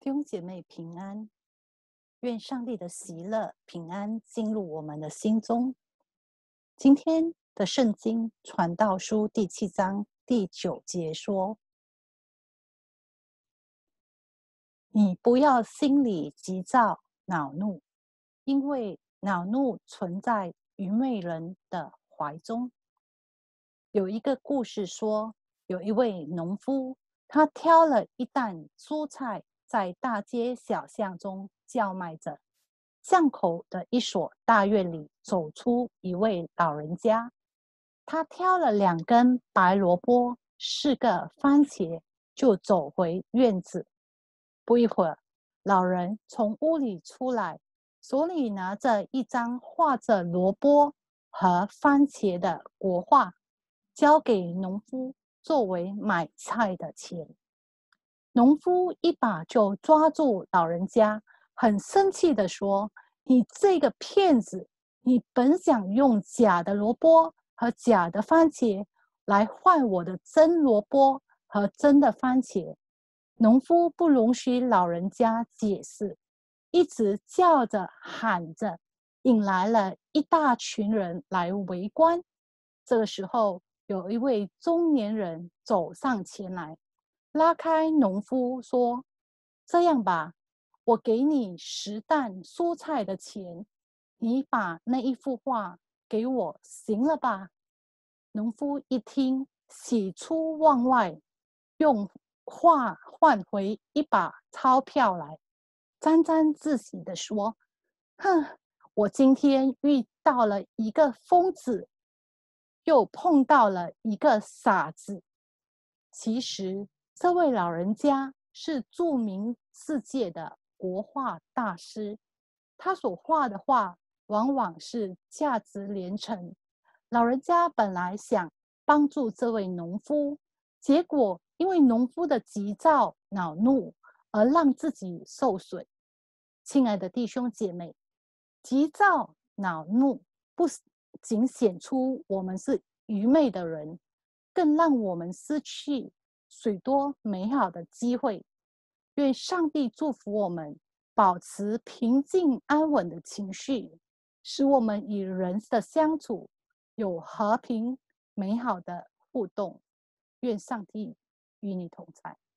弟兄姐妹平安，愿上帝的喜乐、平安进入我们的心中。今天的圣经传道书第7章第9节说：“你不要心里急躁恼怒，因为恼怒存在愚昧人的怀中。”有一个故事说，有一位农夫，他挑了一担蔬菜，在大街小巷中叫卖着。巷口的一所大院里走出一位老人家，他挑了2根白萝卜、4个番茄，就走回院子。不一会儿，老人从屋里出来，手里拿着一张画着萝卜和番茄的国画，交给农夫作为买菜的钱。农夫一把就抓住老人家，很生气地说：“你这个骗子！你本想用假的萝卜和假的番茄来换我的真萝卜和真的番茄。”农夫不容许老人家解释，一直叫着喊着，引来了一大群人来围观。这个时候，有一位中年人走上前来，拉开农夫说：“这样吧，我给你10担蔬菜的钱，你把那一幅画给我，行了吧？”农夫一听，喜出望外，用画换回一把钞票来，沾沾自喜地说：“哼，我今天遇到了一个疯子，又碰到了一个傻子。”其实，这位老人家是著名世界的国画大师，他所画的画往往是价值连城。老人家本来想帮助这位农夫，结果因为农夫的急躁恼怒而让自己受损。亲爱的弟兄姐妹，急躁恼怒不仅显出我们是愚昧的人，更让我们失去许多美好的机会。愿上帝祝福我们，保持平静安稳的情绪，使我们与人的相处有和平美好的互动。愿上帝与你同在。